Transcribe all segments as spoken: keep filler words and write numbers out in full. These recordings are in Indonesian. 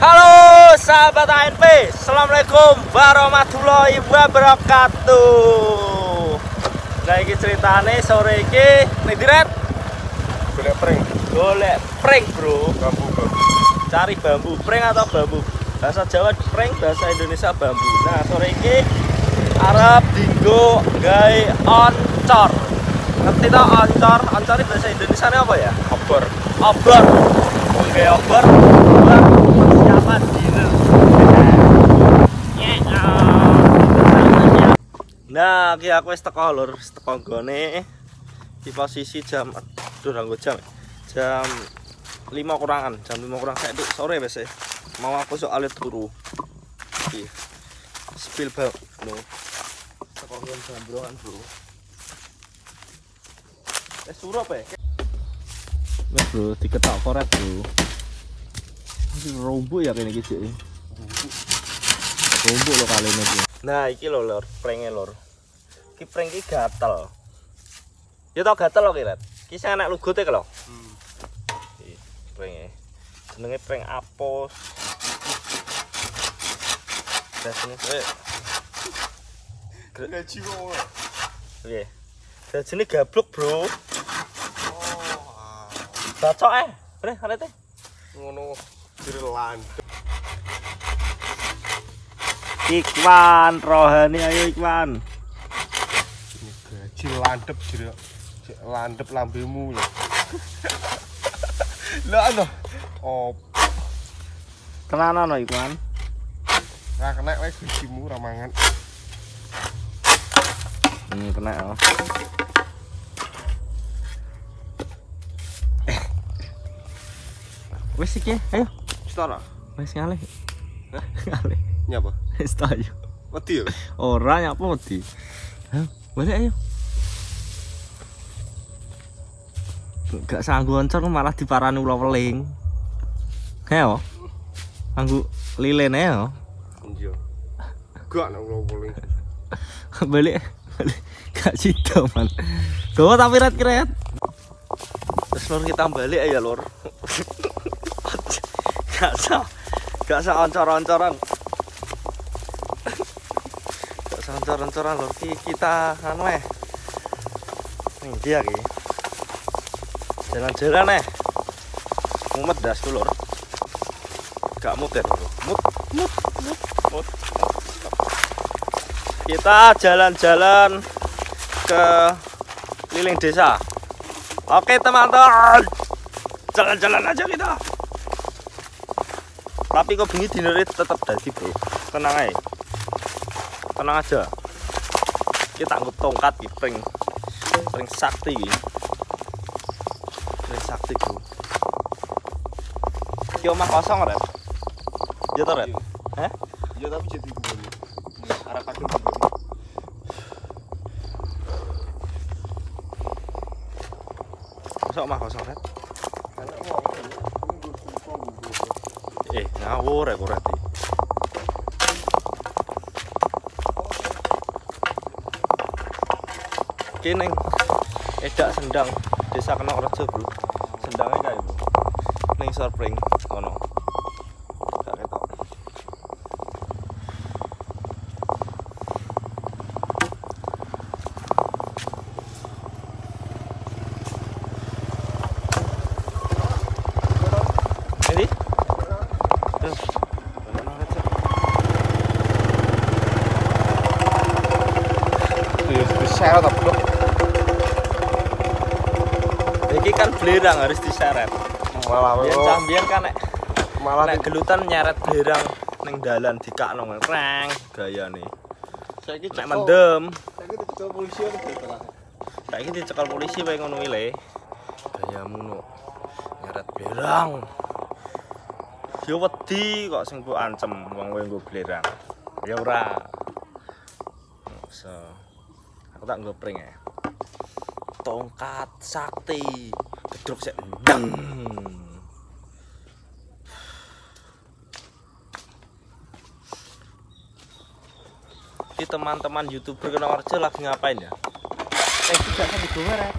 Halo sahabat A N P, assalamualaikum warahmatullahi wabarakatuh. Nah ini ceritane sore ini nih Diret golek pring, golek pring bro. bambu bambu. Cari bambu, pring atau bambu. Bahasa Jawa pring, bahasa Indonesia bambu. Nah sore ini Arab dinggo gawe oncor. Ngerti tau oncor? Oncor ini bahasa Indonesia ini apa ya? Obor. Obor. Gawe obor buat persiapan dinner. Nah, iki aku wis teko lur, wis teko nggone di posisi jam aduh ranggo jam. Jam lima kurangan, jam lima kurang satu sore wis. Mau aku soalnya turu. Iki. Spill bang, no. Teko ngon jambroan, Bro. Eh surup ya. Nah, Bro, diketok koret, Bro. Ini rombo ya kene iki, Cik. Rombo lo kali ini. Nah, iki lho lur, prank-e lur. Iki prank iki gatel. Ya tau gatel lho Kiret. Iki sing anak lugute ki lho. Hmm. Iki prank-e. Jenenge prank apos. Dasane kowe. Gaji wong. Piye? Dajine gablok, Bro. Oh. Bacok eh. Bre, arete. Ngono direlan. Ikwan, rohani ayo Ikwan. Gaji landep jero. Landep lambemu lho. Lah ono. Oh. Tenanan no Ikwan. Ora kena wae gajimu ra mangan. Hmm, kena oh. Wes iki, ayo. Setara. Wes ngalih. Ngalih. Nyapa? Wes ta ayo. Wedi ya? Ora nyapa wedi. Ayo, balik ayo. Gak sanggup oncor malah diparani ula weling. Ayo. Anggo lilin ayo. Iya. Gak nek ula weling. Balik. Balik. Gak sida man. Gowo tapi ret kret. Terus lur kita balik aja lur. Gak sah. Gak sah oncor-oncoran. Gak sah oncor-oncoran lur. Kita anu eh. Ning dia iki. Jalan-jalan eh. Mumet das lur. Gak muter lur. Mut mut mut mut. Kita jalan-jalan ke keliling desa. Oke teman-teman, jalan-jalan aja kita. Tapi kok bengi dinere tetap dadi bro. Tenang aja, tenang aja. Kita anggut tongkat di pring, pring sakti, pring sakti bro. Ki omah kosong Red? Ya toh Red? Hah? Ya tapi jadi gini. Arek kadung. Masa omah kosong Red? Karena wong Eh, ngawur ya Red. Iki ning edak Sendang, Desa Kenongrejo, Bro. Sendangnya kae, Bro. Ning Sorpring kono. Gak ketok. Ini? Tuh. ya diseret apa blok. Iki kan belerang harus diseret. Malah Biyen cambian kan nek malah nek gelutan nyeret belerang ning dalan dikakno kreng gayane. saiki Nek mendem, saiki dicekel polisi apa betul. saiki dicekel polisi wae ngono iki le. Gayamu no nyeret belerang. Yo wedi kok sing mbok ancem wong kowe nggo belerang. Ya ora. So, aku tak nggo pring ya. Tongkat sakti gedruk sik ndang. Ini teman-teman YouTuber Kenongrejo lagi ngapain ya? Eh tidak kan digower ya.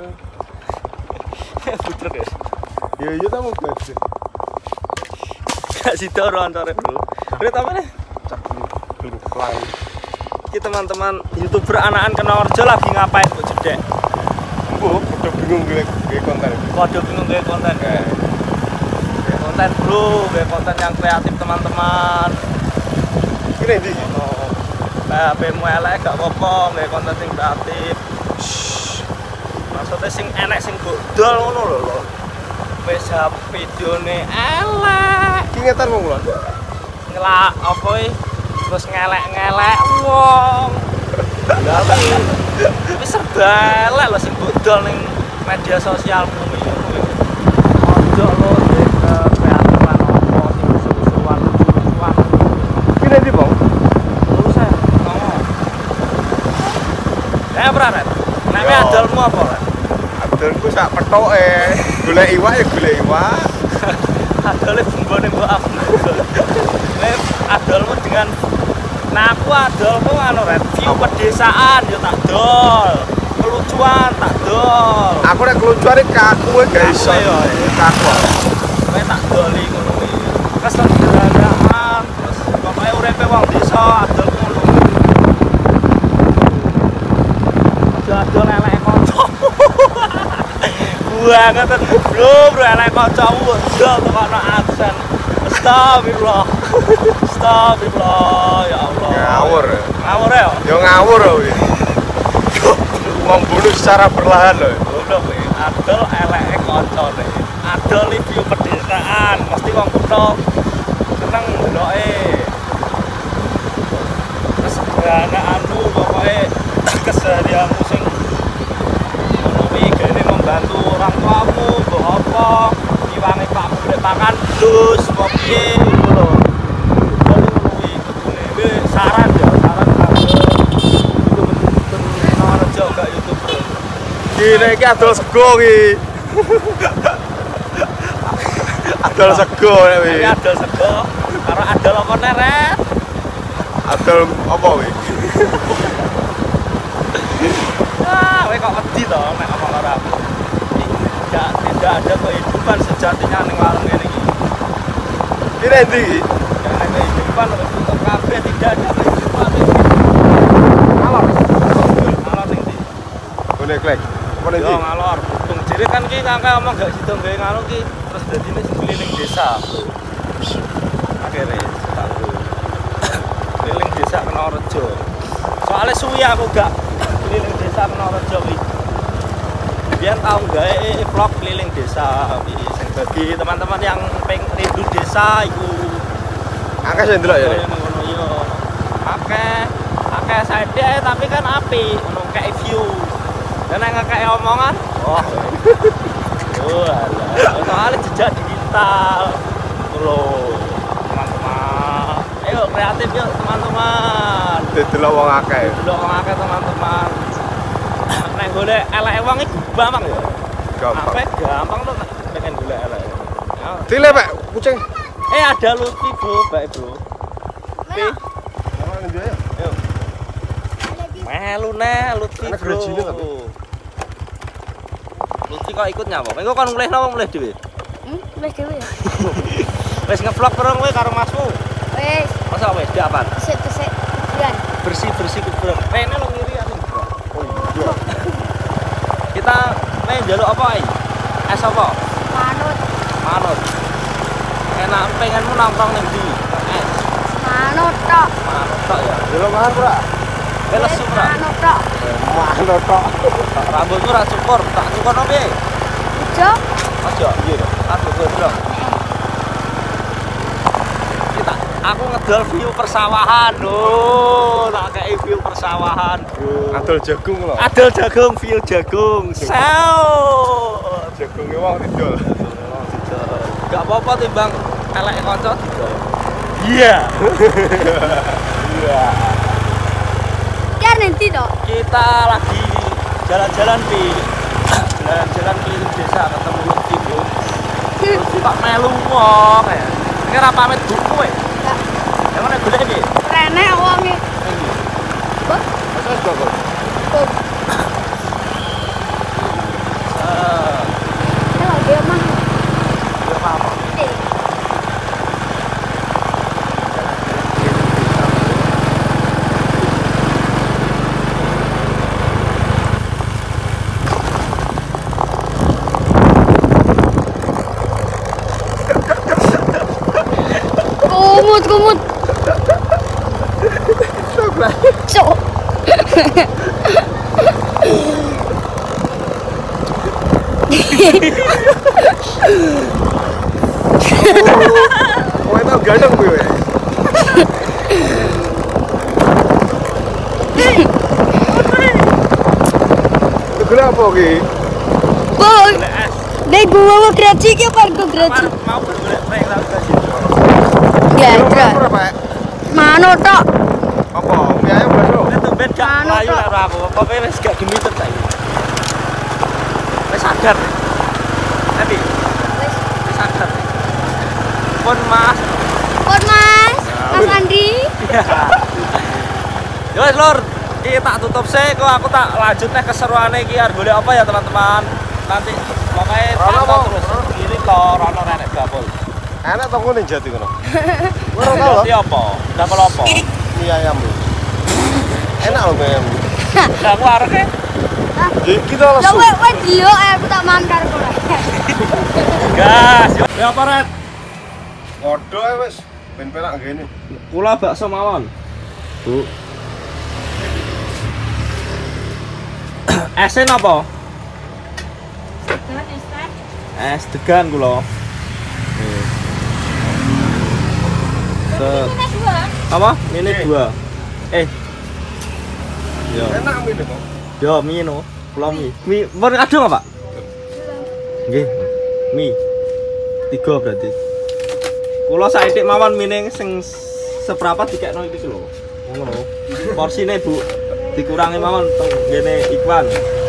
Putruk ya. Ya iya ta mau gaji. Gak sido roncone, Bro. Bro, apa nih? Pelan. Iki teman-teman YouTuber anakan Kenorejo lagi ngapain kok jedek? Bu, udah bingung gue gue konten. Waduh bingung gue konten ya. Gue konten, Bro, gue konten yang kreatif teman-teman. Ini di. Oh. H P-mu elek gak apa-apa, gue konten sing kreatif. Maksudnya sing enek sing bodol ngono lho. Wis videone elek. Ki ngetar wong lho. Ngelak apa iki? Terus ngelek-ngelek wong. Lah wis serba elek lho sing bodol ning media sosial kuwi. Ojo lho kreatifan apa sing susu-susuan lucu-lucuan. Ki ndi, Bang? Terus saya ngomong. Ya, Brat. Nek adolmu apa, Brat? Adolku sak petoke. Golek iwak ya golek iwak. Adolnya bumbone mbok aku. Nek adolmu dengan nah aku adolmu anu red view pedesaan ya tak dol. Kelucuan tak dol. Aku nek kelucuan iki kaku gak iso yo. Kaku. Kowe tak doli ngono kuwi. Terus gerakan terus pokoke uripe wong desa adolmu ngono. Aja adol elek kanca. Wah, ngaten bro, bro elek kancamu dol tekono absen. Astagfirullah. Astagfirullah ya Allah. Ngawur. Ngawur ya? Yo ngawur kuwi. Membunuh secara perlahan loh. Goblok kuwi. Adol eleke kancane. Adol review pedesaan, mesti wong kutho seneng ndeloke. Terus ana anu pokoke keseharianmu sing ngono kuwi gene membantu orang tuamu, mbok apa, iwange Pak golek makan dus, apa piye ngono lho. Ngono kuwi kudune wis saran ya, saran kanggo Kenorejo gak YouTuber. Gini iki adol sego iki. Adol sego nek Ini iki. adol sego, karo adol apa neret? Adol apa kuwi? Ah, kowe kok wedi to nek ngomong karo aku. Tidak, tidak ada kehidupan sejatinya ning warung ngene iki. Ki ndi iki? Yang ada kehidupan untuk kabeh tidak ada kehidupan iki. Ngalor. Ngalor ning ndi? Boleh klek. Apa ning Yo ndi? ngalor. Bung Jiri kan ki ngangka ngomong gak sido gawe ngalor ki terus dadine keliling desa. Akhirnya tak keliling desa Kenorejo. Soalnya suwi aku gak keliling desa Kenorejo ki. Biar tahu gawe vlog keliling desa iki sing bagi teman-teman yang pengen rindu desa iku. Angka sing ndelok ya. Nek? Ngono yo. Akeh akeh side tapi kan api ngono kayak view. Dan nek ngekek omongan, wah. Oh, alah. Soalnya jejak digital. Loh, teman-teman. Ayo kreatif yuk teman-teman. Delok wong akeh. Delok wong akeh teman-teman. Nek golek elek wong iki gampang ya. Gampang. Apa gampang tuh nek pengen golek elek. Ya. Dile, Pak, kucing. Eh ada Lutfi, Bro, baik, Bro. Lutfi. Mana ning dia ya? Ayo. Melu nih Lutfi, Anak Bro. gajinya tapi. Lutfi kok ikut nyapa? Engko kon mulih napa mulih dhewe? Hmm, wis dhewe ya. Wis nge-vlog bareng kowe karo Masmu. Wis, Masa wis diapan? sik-sik. Bulan. Bersih-bersih kuburan. Rene lo ngiri aku. Oh iya. Kita main njaluk apa iki? Es apa? Manut, Manut. Enak pengenmu nongkrong ning ndi? Es. manut tok. Manut tok ya. Delok mangan, Bro. Wis lesu ra. Manut tok. Manut tok. Rambutmu ra cukur, tak cukurno piye? Ijo, Aja, iya. Aku gondrong. Kita aku ngedol view persawahan lho. Tak kei view persawahan, Bro. Adol jagung lho. Adol jagung, view jagung. Sao. Jagunge wong didol. Gak apa-apa timbang elek kanca didol. Iya. Iya. ya nanti tok. Kita lagi jalan-jalan di jalan-jalan keliling desa ketemu Lutfi, Bro. Lutfi kok melu wong ya. Ini ra pamit buku ya. Yang mana golek iki? Rene wonge. Iki. Bos, Wis kok. bos. Eh, Ya dia mah. ya apa? Eh, Kumut, kumut. Cok. Kowe tau gandeng kowe. Itu kenapa ki? Boy. Dek gua mau graci ki apa gua graci? Mau golek rek ra graci. Gak ada. Mano tok. Apa? Mie ayam bakso. Nek tumben gak Anu, layu Tok. karo aku. Pokoke wis gak gemitet saiki. Wis sadar. Tapi wis sadar. Pun Mas. Pon Mas. Mas Andi. Ya wis Lur, iki tak tutup sih kok aku tak lanjut nih keseruane iki arep golek apa ya teman-teman. Nanti pokoknya Rono, pantau Bang. terus. Kiri to rono renek gabul. Enak tau ngene jati kono. Kowe ora tau Jadi apa? Gabul apa? mie ayam. Enak loh mie ayam. Lah aku areke Jadi kita Lah langsung. kowe kowe dio eh aku tak mantar kowe. gas. Ya apa Red? Waduh ya wis ben penak ngene. Kula bakso mawon. Bu. Esen apa? Es degan kula. Nih. Set. Apa? Ini dua. Eh. Yo. Enak mie kok. Yo mie no. Kula mie. Mie pun kadung apa? Nggih. Mie. Tiga berarti. Kula saithik mawon mie sing seprapat dikekno iki lho. Ngono. Porsine, Bu. Dikurangi mawon teng ngene iklan.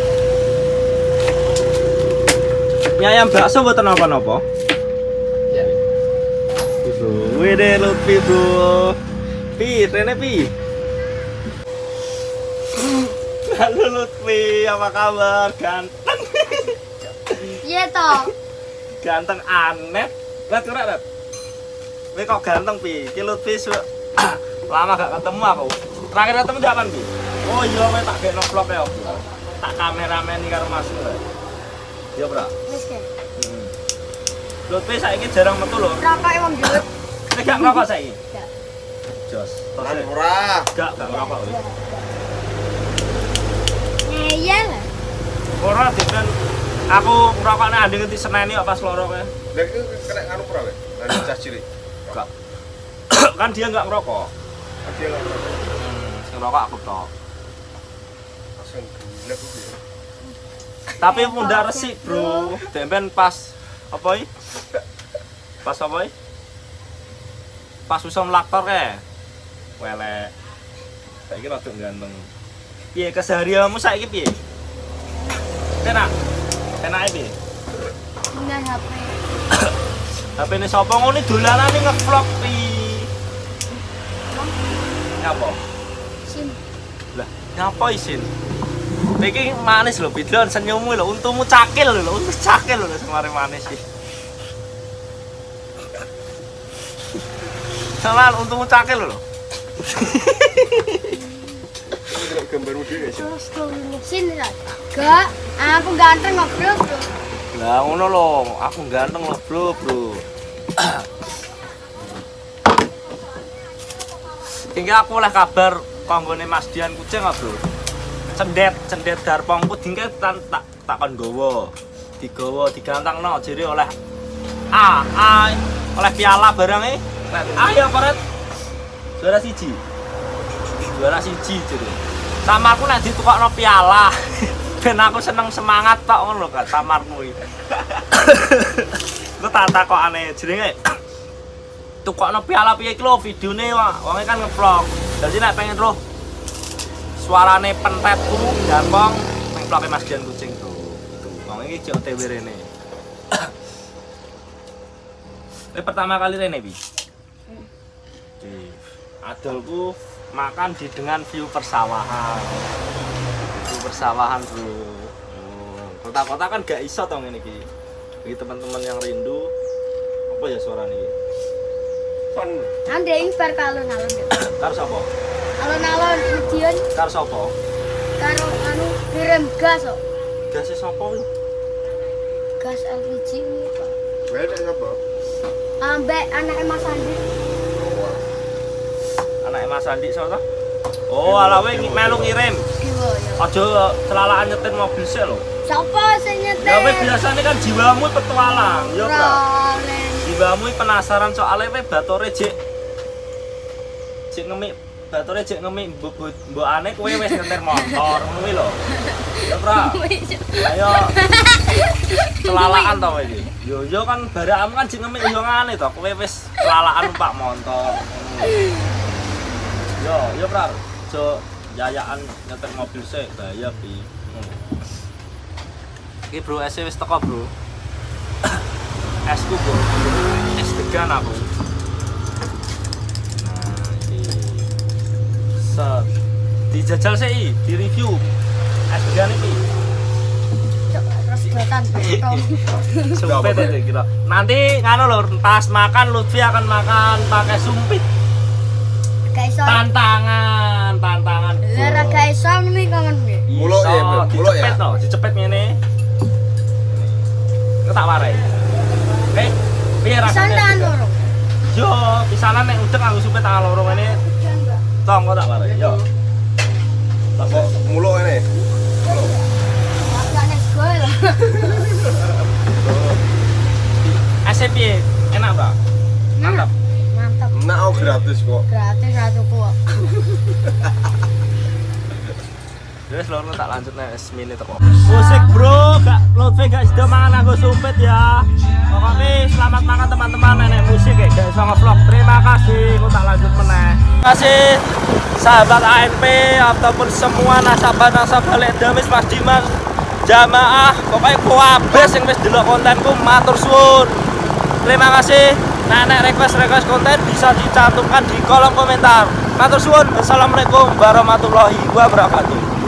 Mie ayam bakso mboten napa-napa. Ya. Bro, wede Lutfi, Bro. Pi, rene pi. Halo Lutfi, apa kabar? Ganteng. Iya toh. Ganteng aneh. Rat ora, Rat. Kowe kok ganteng pi? Ki Lutfi su- lama gak ketemu aku. Terakhir ketemu kapan pi? Oh iya, kowe tak gekno vlog ya. Bro. Tak kameramen karo Mas. Iya, Bro. Wis ke. Heeh. Lutfi saiki jarang metu lho. Rokok emang jut. Nek gak ngerokok saiki. Gak. Jos. Kan ora. Gak, gak ngerokok. wis. Ngeyel. Ora dipen aku ngerokokne andi ngerti seneni kok pas loro kowe. Lah iki kena anu ora weh. Lan cah cilik. Gak. Kan dia nggak ngerokok. Dia lah. Hmm, sing ngerokok aku tok. Langsung gila kuwi. Tapi munda resik, Bro. Demben pas apa iki? Pas apa iki? Pas usum laktor kae. Welek. Saiki rada ganteng. Piye keseharianmu saiki piye? Enak. Enake piye? Dengan H P. H P ne sapa ngono dolanane nge-vlog pi. Nyapa? Sim. Lah, nyapa isin? Iki manis lho, bidlon senyummu lho, untumu cakil lho, untu cakil lho semare manis iki. Salah untumu cakil lho. Ini gambarmu dhewe sih. Sini lah. Gak, aku ganteng ngobrol, Bro. Lah ngono lho, aku ganteng lho, Bro, Bro. Iki aku oleh kabar kanggone Mas Dian Kucing, Bro. Cendet, cendet garpongku dingke tak tak takon gowo. Digowo, digantangno jere oleh A, A, oleh piala barang e. Ayo Ret. Juara siji. Juara siji jere. Sama aku nek ditukokno piala. Ben aku seneng semangat tok ngono lho gak samarmu iki. Ku tak takokane jenenge tukokno piala piye iki lho videone wonge kan nge-vlog. Dadi nek pengen roh suarane pentetku gampang ning vloge Mas Dian Kucing tuh. Itu. Wong iki jek O T W rene. Ini pertama kali rene Bi. Di adolku makan di dengan view persawahan. View persawahan, Bro. Oh, kota-kota kan gak iso to ngene iki. Bagi teman-teman yang rindu apa ya suara nih? Fun. Ande ing bar kalon-alon. Karo sapa? Alon-alon Medion Karo sapa? karo anu kirim gas kok. Gase sapa lho? Gas L P G ini, Pak. Wae nek sapa? Ambek anake Mas Andi. Wah. Anake Mas Andi sapa? Oh, ala kowe melu ngirim. Iya, ya. Aja celalakan nyetir mobil sik lho. Siapa sing nyetir? Ya kowe biasane kan jiwamu petualang, ya ora. Rolen. Jiwamu penasaran soalnya kowe batore jek jek ngemik, batore jek ngemik mbokane kowe wis nyetir motor ngono kuwi lho. Ya ora. Ayo celalakan to kowe iki. Yo yo kan barakmu kan jek ngemik yo ngene to, kowe wis celalakan numpak motor. Yo, yo ora. Jo jayaan nyetir mobil sik bahaya pi. Iki bro es wis teko bro. Esku bro. Es degan aku. Nah, iki. Set. Dijajal sih, di review. Es degan iki. Terus betan beton. Sumpit itu kira. Nanti nganu lho, pas makan Lutfi akan makan pakai sumpit. Gak iso. Tantangan, tantangan. Lara gak iso ngene kangen piye? Muluk ya, Bro, muluk ya. Dicepet no, dicepet ngene. Aku tak warai. Oke. Piye rasane? Santan loro. Yo, pisanan nek udeng aku sumpit tangan loro ngene. Tong kok tak warai. Yo. Tak Kok muluk ini? Rasane gue lah. S P enak, Pak? Mantap. Mantap. Nah, oh gratis kok. Gratis satu kok. Wes lho tak lanjut nek semene teko. Musik bro, gak Lutfi gak sida mangan aku sumpit ya. Pokoknya selamat makan teman-teman nenek musik ya gak iso nge-vlog. Terima kasih, aku tak lanjut meneh. Terima kasih sahabat A N P ataupun semua nasabah-nasabah Lek Damis Mas Dimas jamaah pokoknya kuabeh sing wis delok kontenku matur suwun. Terima kasih. Nah, nek request-request konten bisa dicantumkan di kolom komentar. Matur suwun. Assalamualaikum warahmatullahi wabarakatuh.